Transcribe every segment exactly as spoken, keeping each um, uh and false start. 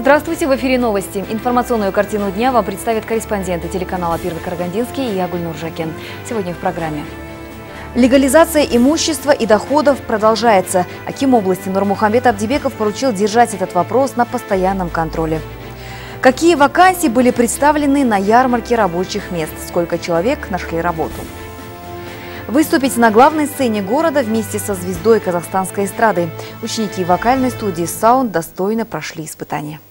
Здравствуйте, в эфире новости. Информационную картину дня вам представят корреспонденты телеканала «Первый Карагандинский» и Агуль Нуржакин. Сегодня в программе. Легализация имущества и доходов продолжается. Аким области Нурмухамбет Абдибеков поручил держать этот вопрос на постоянном контроле. Какие вакансии были представлены на ярмарке рабочих мест? Сколько человек нашли работу? Выступить на главной сцене города вместе со звездой казахстанской эстрады. Ученики вокальной студии «Саунд» достойно прошли испытания.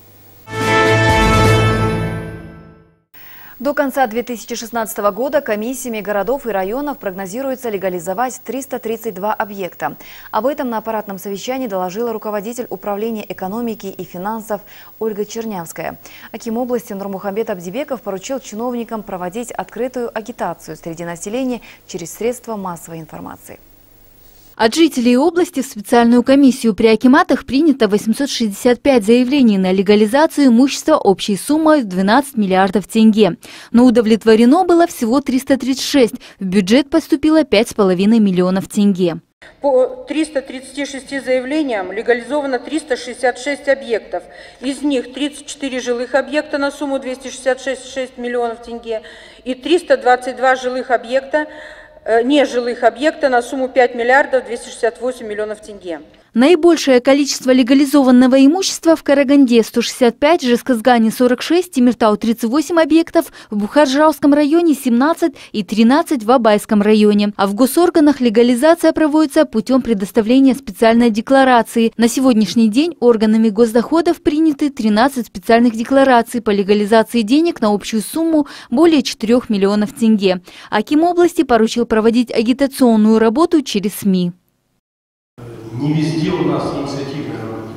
До конца две тысячи шестнадцатого года комиссиями городов и районов прогнозируется легализовать триста тридцать два объекта. Об этом на аппаратном совещании доложила руководитель управления экономики и финансов Ольга Чернявская. Аким области Нурмухамбет Абдибеков поручил чиновникам проводить открытую агитацию среди населения через средства массовой информации. От жителей области в специальную комиссию при акиматах принято восемьсот шестьдесят пять заявлений на легализацию имущества общей суммой в двенадцать миллиардов тенге. Но удовлетворено было всего триста тридцать шесть. В бюджет поступило пять с половиной миллионов тенге. По тристам тридцати шести заявлениям легализовано триста шестьдесят шесть объектов. Из них тридцать четыре жилых объекта на сумму двести шестьдесят шесть миллионов тенге и триста двадцать два жилых объекта, нежилых объекта на сумму пять миллиардов двести шестьдесят восемь миллионов тенге. Наибольшее количество легализованного имущества в Караганде – сто шестьдесят пять, Жезказгане – сорок шесть, Темиртау – тридцать восемь объектов, в Бухар-Жырауском районе – семнадцать и тринадцать в Абайском районе. А в госорганах легализация проводится путем предоставления специальной декларации. На сегодняшний день органами госдоходов приняты тринадцать специальных деклараций по легализации денег на общую сумму более четырёх миллионов тенге. Аким области поручил проводить агитационную работу через СМИ. Не везде у нас инициативная работа.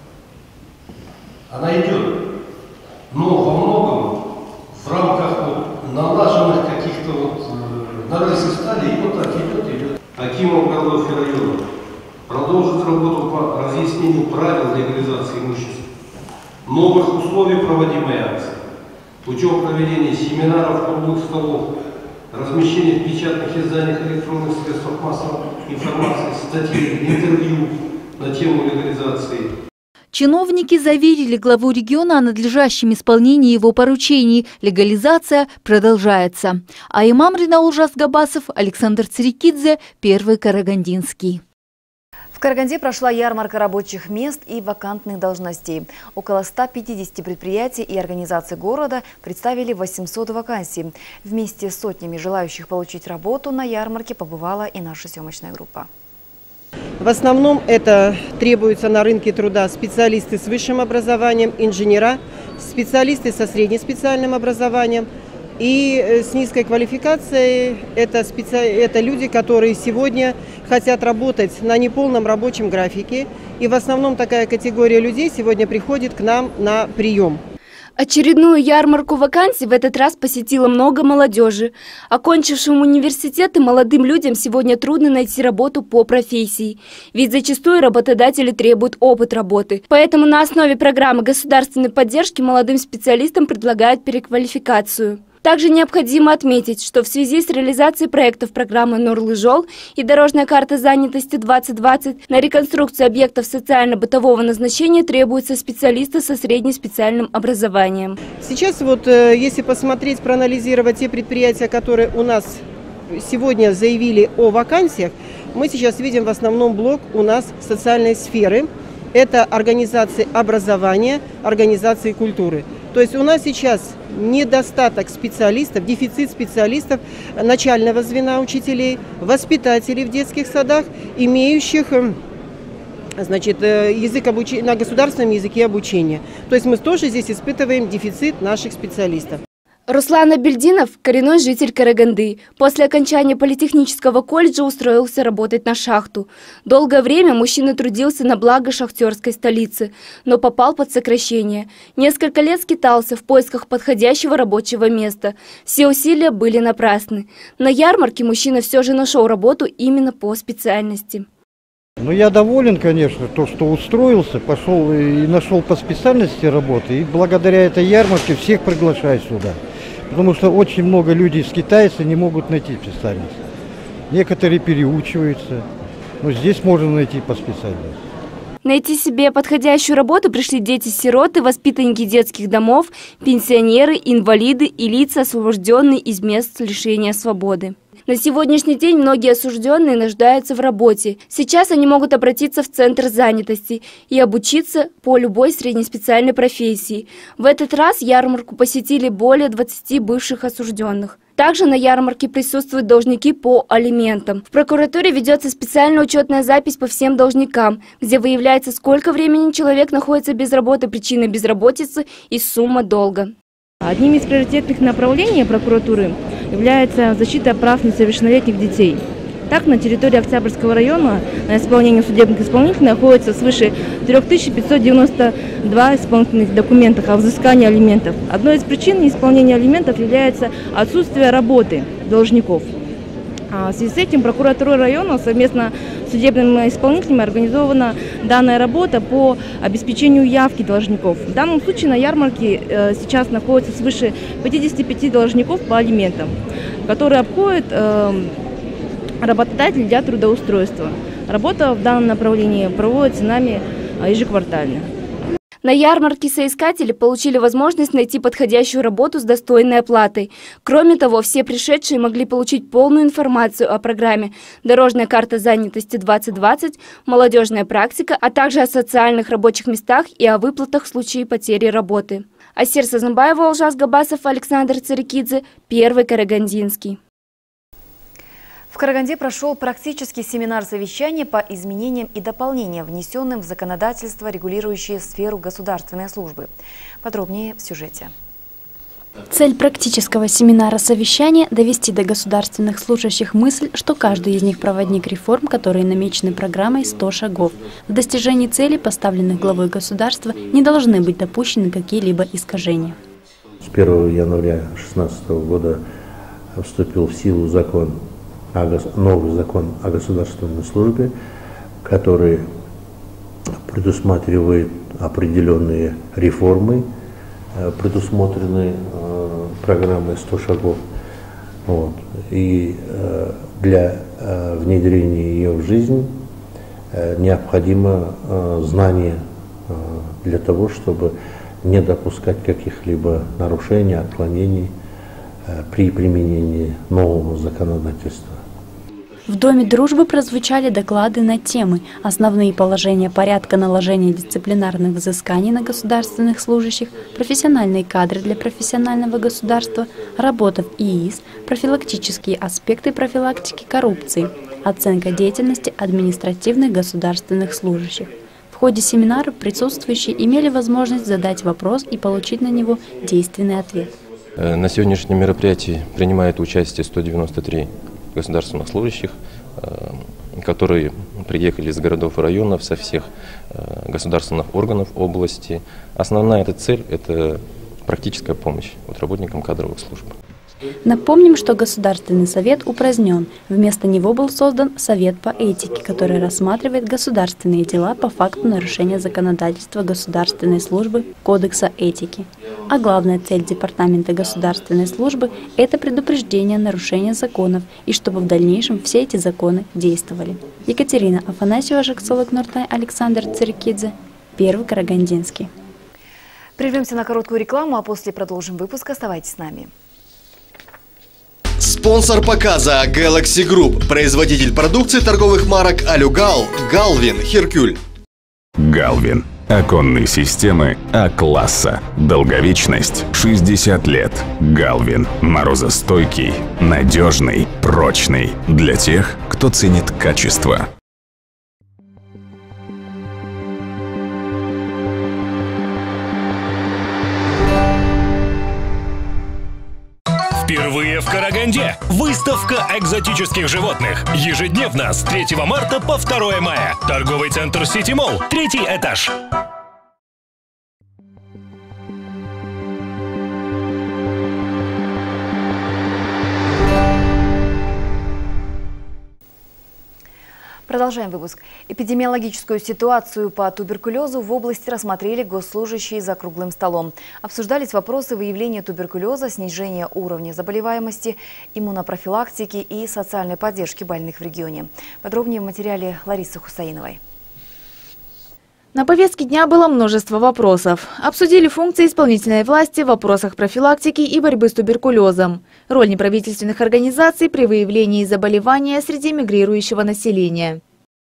Она идет, но во многом в рамках вот налаженных каких-то вот нарыси стали, и вот так идет, идет. Акимом городов и районов продолжит работу по разъяснению правил легализации имущества, новых условий проводимой акции, путем проведения семинаров, круглых столов, размещение в печатных изданиях электронных средств массовой информации, статей, интервью на тему легализации. Чиновники заверили главу региона о надлежащем исполнении его поручений. Легализация продолжается. А имам Ринаул Жасгабасов, Александр Цирикидзе, Первый Карагандинский. В Караганде прошла ярмарка рабочих мест и вакантных должностей. Около ста пятидесяти предприятий и организаций города представили восемьсот вакансий. Вместе с сотнями желающих получить работу на ярмарке побывала и наша съемочная группа. В основном это требуются на рынке труда специалисты с высшим образованием, инженера, специалисты со среднеспециальным образованием. И с низкой квалификацией это, специ... это люди, которые сегодня хотят работать на неполном рабочем графике. И в основном такая категория людей сегодня приходит к нам на прием. Очередную ярмарку вакансий в этот раз посетило много молодежи. Окончившим университеты молодым людям сегодня трудно найти работу по профессии. Ведь зачастую работодатели требуют опыт работы. Поэтому на основе программы государственной поддержки молодым специалистам предлагают переквалификацию. Также необходимо отметить, что в связи с реализацией проектов программы «Нурлы-Жол» и дорожная карта занятости двадцать двадцать на реконструкцию объектов социально-бытового назначения требуются специалисты со среднеспециальным образованием. Сейчас вот, если посмотреть, проанализировать те предприятия, которые у нас сегодня заявили о вакансиях, мы сейчас видим в основном блок у нас социальной сферы. Это организации образования, организации культуры. То есть у нас сейчас недостаток специалистов, дефицит специалистов начального звена учителей, воспитателей в детских садах, имеющих, значит, язык обучения, на государственном языке обучения. То есть мы тоже здесь испытываем дефицит наших специалистов. Руслан Абельдинов – коренной житель Караганды. После окончания политехнического колледжа устроился работать на шахту. Долгое время мужчина трудился на благо шахтерской столицы, но попал под сокращение. Несколько лет скитался в поисках подходящего рабочего места. Все усилия были напрасны. На ярмарке мужчина все же нашел работу именно по специальности. Ну, я доволен, конечно, то, что устроился, пошел и нашел по специальности работы. И благодаря этой ярмарке всех приглашаю сюда. Потому что очень много людей скитаются, не могут найти специальность. Некоторые переучиваются, но здесь можно найти по специальности. Найти себе подходящую работу пришли дети-сироты, воспитанники детских домов, пенсионеры, инвалиды и лица, освобожденные из мест лишения свободы. На сегодняшний день многие осужденные нуждаются в работе. Сейчас они могут обратиться в Центр занятости и обучиться по любой среднеспециальной профессии. В этот раз ярмарку посетили более двадцати бывших осужденных. Также на ярмарке присутствуют должники по алиментам. В прокуратуре ведется специальная учетная запись по всем должникам, где выявляется, сколько времени человек находится без работы, причина безработицы и сумма долга. Одним из приоритетных направлений прокуратуры является защита прав несовершеннолетних детей. Так, на территории Октябрьского района на исполнение судебных исполнителей находится свыше трёх тысяч пятисот девяноста двух исполнительных документов о взыскании алиментов. Одной из причин неисполнения алиментов является отсутствие работы должников. В связи с этим прокуратура района совместно с судебными исполнителями организована данная работа по обеспечению явки должников. В данном случае на ярмарке сейчас находится свыше пятидесяти пяти должников по алиментам, которые обходят работодатель для трудоустройства. Работа в данном направлении проводится нами ежеквартально. На ярмарке соискатели получили возможность найти подходящую работу с достойной оплатой. Кроме того, все пришедшие могли получить полную информацию о программе «Дорожная карта занятости двадцать двадцать», «Молодежная практика», а также о социальных рабочих местах и о выплатах в случае потери работы. Асер Сазанбаева, Олжас Габасов, Александр Царикидзе, Первый Карагандинский. В Караганде прошел практический семинар совещания по изменениям и дополнениям, внесенным в законодательство, регулирующее сферу государственной службы. Подробнее в сюжете. Цель практического семинара совещания – довести до государственных служащих мысль, что каждый из них проводник реформ, которые намечены программой «сто шагов». В достижении целей, поставленных главой государства, не должны быть допущены какие-либо искажения. С первого января две тысячи шестнадцатого года вступил в силу закон, новый закон о государственной службе, который предусматривает определенные реформы, предусмотренные программой «сто шагов». Вот. И для внедрения ее в жизнь необходимо знание для того, чтобы не допускать каких-либо нарушений, отклонений при применении нового законодательства. В Доме дружбы прозвучали доклады на темы: основные положения порядка наложения дисциплинарных взысканий на государственных служащих, профессиональные кадры для профессионального государства, работа в ИИС, профилактические аспекты профилактики коррупции, оценка деятельности административных государственных служащих. В ходе семинара присутствующие имели возможность задать вопрос и получить на него действенный ответ. На сегодняшнем мероприятии принимает участие сто девяносто три государственных служащих, которые приехали из городов и районов, со всех государственных органов области. Основная эта цель – это практическая помощь вот работникам кадровых служб. Напомним, что Государственный совет упразднен. Вместо него был создан Совет по этике, который рассматривает государственные дела по факту нарушения законодательства государственной службы, Кодекса этики. А главная цель Департамента государственной службы – это предупреждение нарушения законов и чтобы в дальнейшем все эти законы действовали. Екатерина Афанасьева, Жаксолок Нуртай, Александр Царикидзе, Первый Карагандинский. Прервемся на короткую рекламу, а после продолжим выпуск. Оставайтесь с нами. Спонсор показа Galaxy Group, производитель продукции торговых марок Алюгал, Галвин, Херкюль. Галвин. Оконные системы А-класса. Долговечность шестьдесят лет. Галвин. Морозостойкий, надежный, прочный. Для тех, кто ценит качество. Впервые в Караганде выставка экзотических животных. Ежедневно с третьего марта по второе мая. Торговый центр Сити Молл, третий этаж. Продолжаем выпуск. Эпидемиологическую ситуацию по туберкулезу в области рассмотрели госслужащие за круглым столом. Обсуждались вопросы выявления туберкулеза, снижения уровня заболеваемости, иммунопрофилактики и социальной поддержки больных в регионе. Подробнее в материале Ларисы Хусаиновой. На повестке дня было множество вопросов. Обсудили функции исполнительной власти в вопросах профилактики и борьбы с туберкулезом, роль неправительственных организаций при выявлении заболевания среди мигрирующего населения.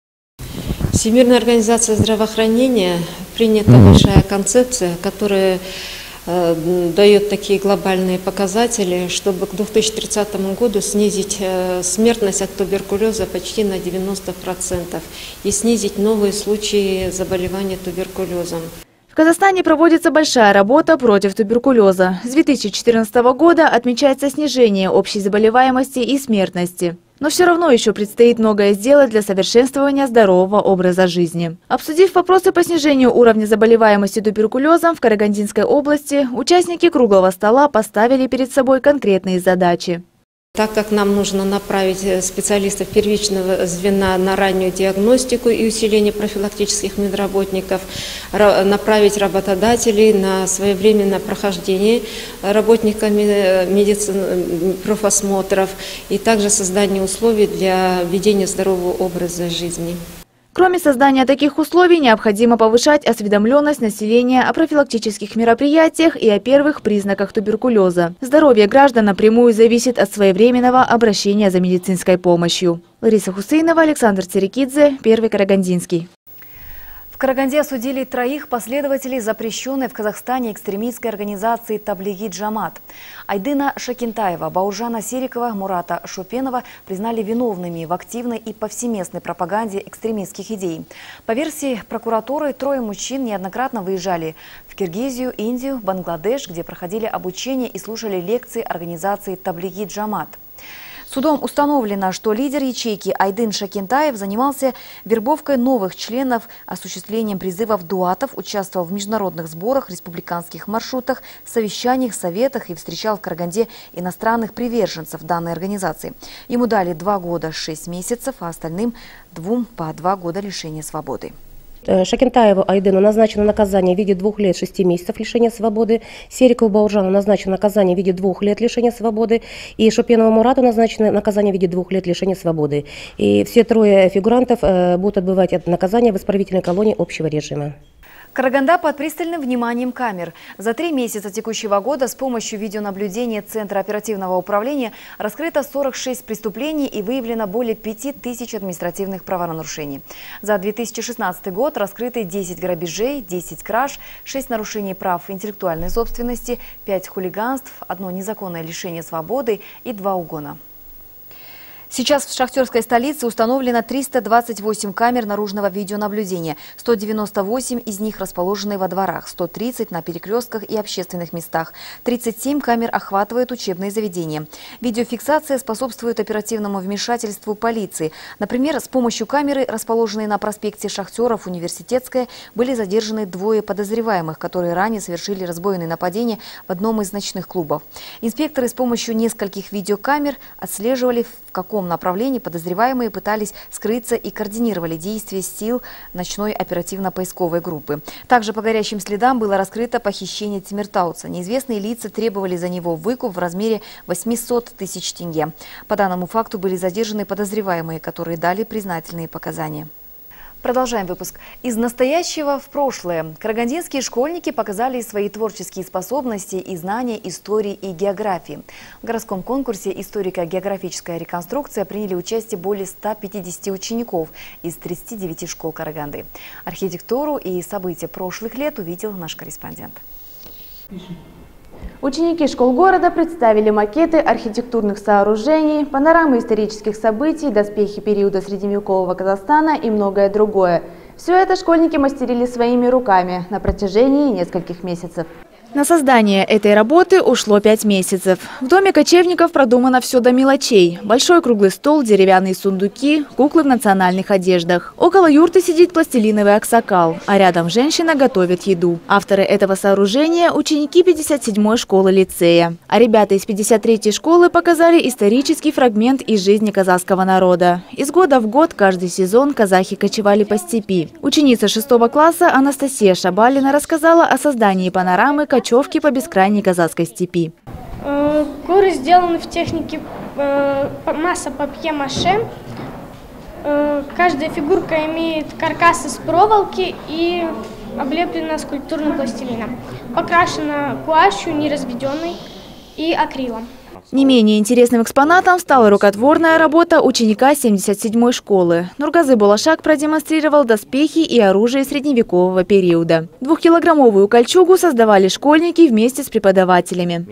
Всемирная организация здравоохранения принята большая концепция, которая э, дает такие глобальные показатели, чтобы к две тысячи тридцатому году снизить э, смертность от туберкулеза почти на девяносто процентов и снизить новые случаи заболевания туберкулезом. В Казахстане проводится большая работа против туберкулеза. С две тысячи четырнадцатого года отмечается снижение общей заболеваемости и смертности. Но все равно еще предстоит многое сделать для совершенствования здорового образа жизни. Обсудив вопросы по снижению уровня заболеваемости туберкулезом в Карагандинской области, участники круглого стола поставили перед собой конкретные задачи. Так как нам нужно направить специалистов первичного звена на раннюю диагностику и усиление профилактических медработников, направить работодателей на своевременное прохождение работниками медицины, профосмотров и также создание условий для ведения здорового образа жизни. Кроме создания таких условий, необходимо повышать осведомленность населения о профилактических мероприятиях и о первых признаках туберкулеза. Здоровье граждан напрямую зависит от своевременного обращения за медицинской помощью. Лариса Хусейнова, Александр Церекидзе, Первый Карагандинский. В Караганде осудили троих последователей запрещенной в Казахстане экстремистской организации «Таблиги Джамат». Айдына Шакентаева, Бауржана Серикова, Мурата Шопенова признали виновными в активной и повсеместной пропаганде экстремистских идей. По версии прокуратуры, трое мужчин неоднократно выезжали в Киргизию, Индию, Бангладеш, где проходили обучение и слушали лекции организации «Таблиги Джамат». Судом установлено, что лидер ячейки Айдын Шакентаев занимался вербовкой новых членов, осуществлением призывов дуатов, участвовал в международных сборах, республиканских маршрутах, совещаниях, советах и встречал в Караганде иностранных приверженцев данной организации. Ему дали два года шесть месяцев, а остальным двум по два года лишения свободы. Шакентаеву Айдыну назначено наказание в виде двух лет шести месяцев лишения свободы, Серикову Бауржану назначено наказание в виде двух лет лишения свободы и Шопенову Мурату назначено наказание в виде двух лет лишения свободы. И все трое фигурантов будут отбывать это наказание в исправительной колонии общего режима. Караганда под пристальным вниманием камер. За три месяца текущего года с помощью видеонаблюдения Центра оперативного управления раскрыто сорок шесть преступлений и выявлено более пяти тысяч административных правонарушений. За две тысячи шестнадцатый год раскрыты десять грабежей, десять краж, шесть нарушений прав интеллектуальной собственности, пять хулиганств, одно незаконное лишение свободы и два угона. Сейчас в шахтерской столице установлено триста двадцать восемь камер наружного видеонаблюдения. сто девяносто восемь из них расположены во дворах, сто тридцать на перекрестках и общественных местах. тридцать семь камер охватывают учебные заведения. Видеофиксация способствует оперативному вмешательству полиции. Например, с помощью камеры, расположенной на проспекте Шахтеров, Университетская, были задержаны двое подозреваемых, которые ранее совершили разбойные нападения в одном из ночных клубов. Инспекторы с помощью нескольких видеокамер отслеживали, в каком направлении подозреваемые пытались скрыться и координировали действия сил ночной оперативно-поисковой группы. Также по горячим следам было раскрыто похищение тимиртауца. Неизвестные лица требовали за него выкуп в размере восьмисот тысяч тенге. По данному факту были задержаны подозреваемые, которые дали признательные показания. Продолжаем выпуск. Из настоящего в прошлое. Карагандинские школьники показали свои творческие способности и знания истории и географии. В городском конкурсе «Историко-географическая реконструкция» приняли участие более ста пятидесяти учеников из тридцати девяти школ Караганды. Архитектуру и события прошлых лет увидел наш корреспондент. Ученики школ города представили макеты архитектурных сооружений, панорамы исторических событий, доспехи периода средневекового Казахстана и многое другое. Все это школьники мастерили своими руками на протяжении нескольких месяцев. На создание этой работы ушло пять месяцев. В доме кочевников продумано все до мелочей. Большой круглый стол, деревянные сундуки, куклы в национальных одеждах. Около юрты сидит пластилиновый аксакал, а рядом женщина готовит еду. Авторы этого сооружения – ученики пятьдесят седьмой школы лицея. А ребята из пятьдесят третьей школы показали исторический фрагмент из жизни казахского народа. Из года в год каждый сезон казахи кочевали по степи. Ученица шестого класса Анастасия Шабалина рассказала о создании панорамы кочевки по бескрайней казахской степи. Горы сделаны в технике масса папье-маше. Каждая фигурка имеет каркас из проволоки и облеплена скульптурным пластилином. Покрашена гуашью неразведенной и акрилом. Не менее интересным экспонатом стала рукотворная работа ученика семьдесят седьмой школы. Нургазы Булашак продемонстрировал доспехи и оружие средневекового периода. Двухкилограммовую кольчугу создавали школьники вместе с преподавателями.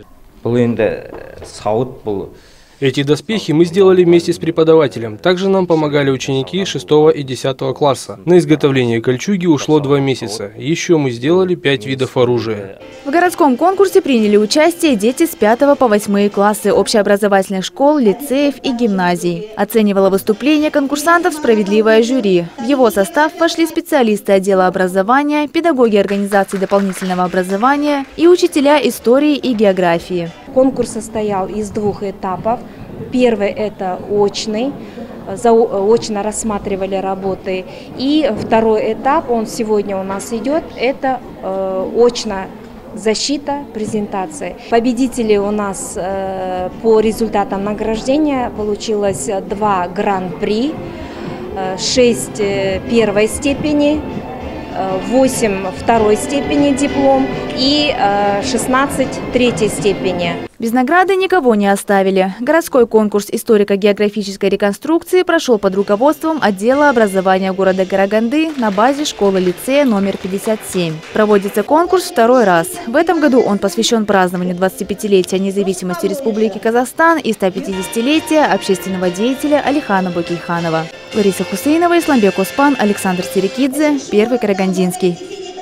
Эти доспехи мы сделали вместе с преподавателем. Также нам помогали ученики шестого и десятого класса. На изготовление кольчуги ушло два месяца. Еще мы сделали пять видов оружия. В городском конкурсе приняли участие дети с пятого по восьмые классы общеобразовательных школ, лицеев и гимназий. Оценивало выступление конкурсантов справедливое жюри. В его состав вошли специалисты отдела образования, педагоги организаций дополнительного образования и учителя истории и географии. Конкурс состоял из двух этапов. Первый – это очный, заочно рассматривали работы. И второй этап, он сегодня у нас идет, это э, очно защита, презентации. Победители у нас э, по результатам награждения получилось два гран-при, э, шесть первой степени, восемь второй степени диплом и шестнадцать третьей степени. Без награды никого не оставили. Городской конкурс историко-географической реконструкции прошел под руководством отдела образования города Караганды на базе школы-лицея номер пятьдесят семь. Проводится конкурс второй раз. В этом году он посвящен празднованию двадцатипятилетия независимости Республики Казахстан и стопятидесятилетия общественного деятеля Алихана Бокейханова. Лариса Хусейнова, Исламбек Оспан, Александр Цирикидзе, Первый Карагандинский.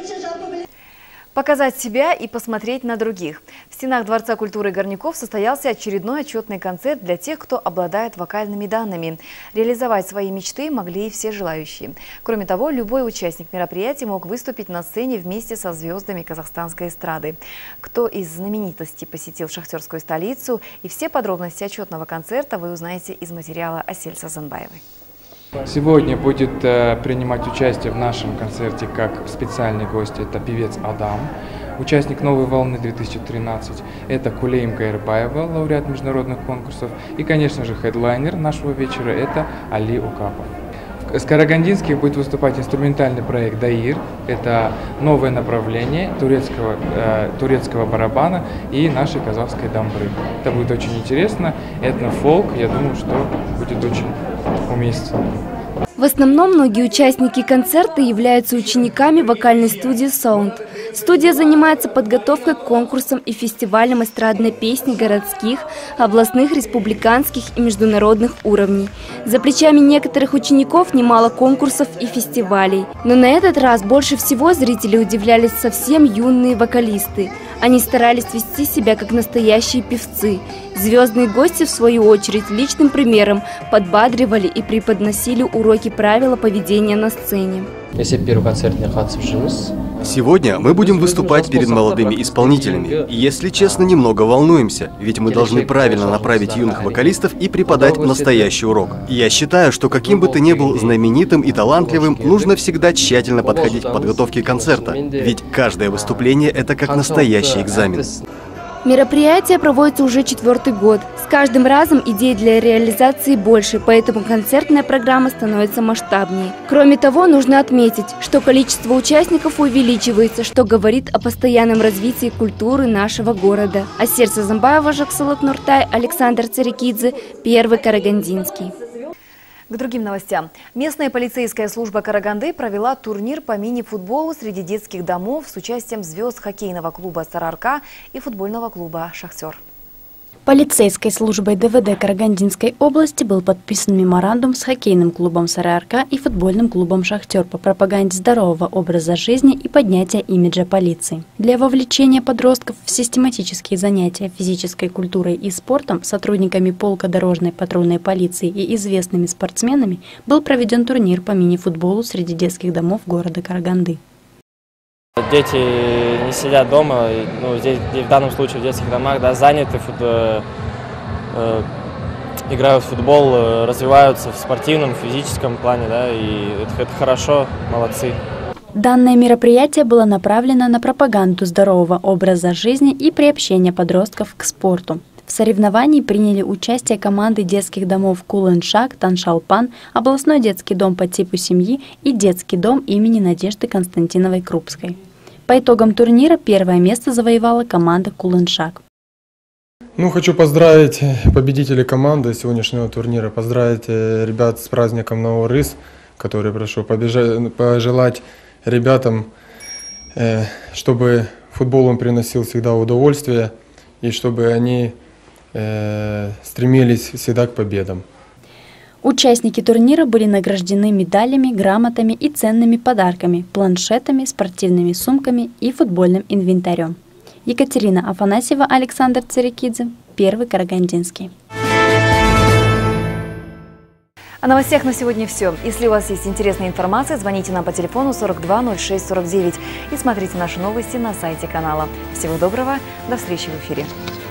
Показать себя и посмотреть на других. В стенах Дворца культуры Горняков состоялся очередной отчетный концерт для тех, кто обладает вокальными данными. Реализовать свои мечты могли и все желающие. Кроме того, любой участник мероприятия мог выступить на сцене вместе со звездами казахстанской эстрады. Кто из знаменитостей посетил шахтерскую столицу и все подробности отчетного концерта вы узнаете из материала Асель Сазанбаевой. Сегодня будет э, принимать участие в нашем концерте как специальный гость, это певец Адам, участник «Новой волны» две тысячи тринадцать, это Кулейм Кайрбаева, лауреат международных конкурсов, и, конечно же, хедлайнер нашего вечера – это Али Укапов. С Карагандинских будет выступать инструментальный проект «Даир», это новое направление турецкого, э, турецкого барабана и нашей казахской дамбры. Это будет очень интересно, этнофолк, я думаю, что будет очень уместно. В основном многие участники концерта являются учениками вокальной студии «Саунд». Студия занимается подготовкой к конкурсам и фестивалям эстрадной песни городских, областных, республиканских и международных уровней. За плечами некоторых учеников немало конкурсов и фестивалей. Но на этот раз больше всего зрители удивлялись совсем юные вокалисты. Они старались вести себя как настоящие певцы. Звездные гости, в свою очередь, личным примером подбадривали и преподносили уроки правила поведения на сцене. Сегодня мы будем выступать перед молодыми исполнителями. И, если честно, немного волнуемся, ведь мы должны правильно направить юных вокалистов и преподать настоящий урок. Я считаю, что каким бы ты ни был знаменитым и талантливым, нужно всегда тщательно подходить к подготовке концерта, ведь каждое выступление – это как настоящий экзамен. Мероприятие проводится уже четвертый год. С каждым разом идей для реализации больше, поэтому концертная программа становится масштабнее. Кроме того, нужно отметить, что количество участников увеличивается, что говорит о постоянном развитии культуры нашего города. Асель Сазанбаева, Жаксылык Нуртай, Александр Цирикидзе, Первый Карагандинский. К другим новостям. Местная полицейская служба Караганды провела турнир по мини-футболу среди детских домов с участием звезд хоккейного клуба «Сарыарка» и футбольного клуба «Шахтер». Полицейской службой ДВД Карагандинской области был подписан меморандум с хоккейным клубом «Сарыарка» и футбольным клубом «Шахтер» по пропаганде здорового образа жизни и поднятия имиджа полиции. Для вовлечения подростков в систематические занятия физической культурой и спортом сотрудниками полка дорожной патрульной полиции и известными спортсменами был проведен турнир по мини-футболу среди детских домов города Караганды. Дети не сидят дома, ну, здесь, в данном случае в детских домах, да, заняты, фут, э, э, играют в футбол, э, развиваются в спортивном, физическом плане, да, и это, это хорошо, молодцы. Данное мероприятие было направлено на пропаганду здорового образа жизни и приобщение подростков к спорту. В В соревновании приняли участие команды детских домов Кулыншак, Таншалпан, областной детский дом по типу семьи и детский дом имени Надежды Константиновой Крупской. По итогам турнира первое место завоевала команда Кулыншак. Ну, хочу поздравить победителей команды сегодняшнего турнира, поздравить ребят с праздником Нового Рыс, который прошел, побежать, пожелать ребятам, чтобы футбол он приносил всегда удовольствие и чтобы они стремились всегда к победам. Участники турнира были награждены медалями, грамотами и ценными подарками, планшетами, спортивными сумками и футбольным инвентарем. Екатерина Афанасьева, Александр Царикидзе, Первый Карагандинский. О новостях на сегодня все. Если у вас есть интересная информация, звоните нам по телефону сорок два ноль шесть сорок девять и смотрите наши новости на сайте канала. Всего доброго, до встречи в эфире.